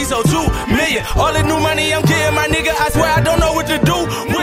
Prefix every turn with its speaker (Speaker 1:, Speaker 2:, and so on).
Speaker 1: so 2 million. All the new money I'm getting, my nigga, I swear I don't know what to do.